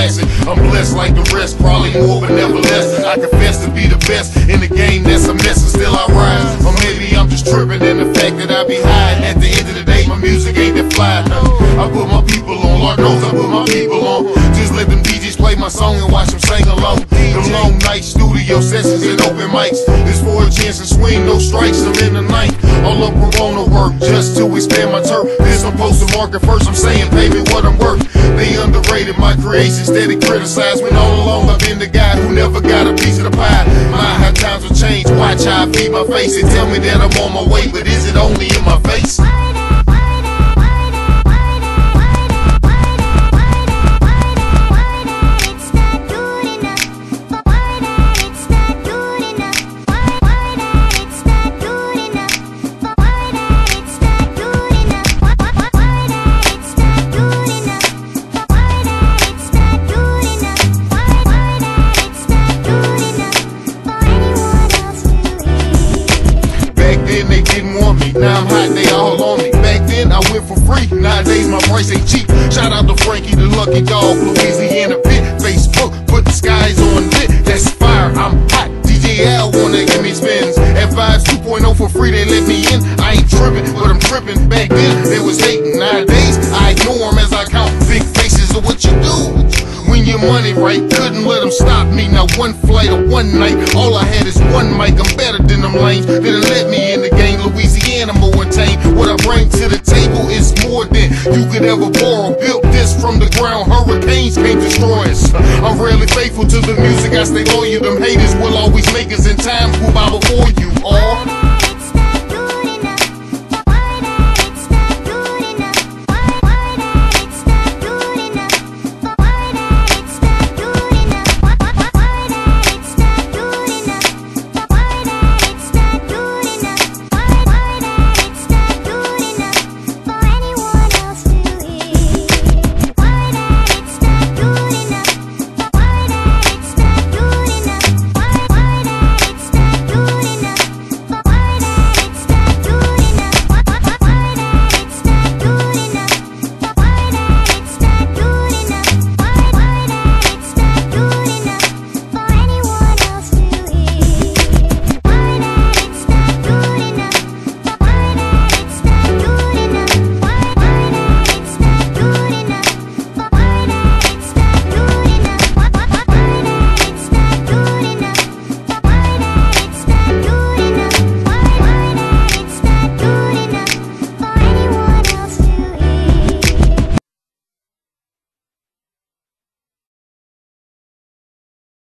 classic. I'm blessed like the rest, probably more but never less. I confess to be the best in the game that's a mess and still I rise. Or maybe I'm just tripping in the fact that I be hiding. At the end of the day, my music ain't that fly. I put my people on, Lord knows I put my people on. Just let them DJs play my song and watch them sing along. The long night studio sessions and open mics. It's for a chance to swing, no strikes, I'm in the night. All up pro bono work just to expand my turf. This I'm supposed to market first, I'm saying pay me what I'm worth. They underrated my creation, steady criticized. When all along I've been the guy who never got a piece of the pie. My how times will change, watch how I feed my face. And tell me that I'm on my way, but is it only in my face? Now I'm hot, they all on me. Back then I went for free, nowadays my price ain't cheap. Shout out to Frankie the Lucky Dog, Louisiana Pit. Facebook, put the skies on lit, that's fire, I'm hot. DJ Al wanna give me spins. At Vibes 2.0 for free, they let me in. I ain't tripping, but I'm tripping. Back then they was hating, nowadays I ignore them as I count big faces of what you do. When your money right, couldn't let them stop me. Now one flight or one night, all I had is one mic. I'm better than them lanes, didn't let me in the game. Louisiana more tame. What I bring to the table is more than you could ever borrow. Built this from the ground, hurricanes can't destroy us. I'm rarely faithful to the music, I stay loyal. Them haters will always make us in time go by before you are.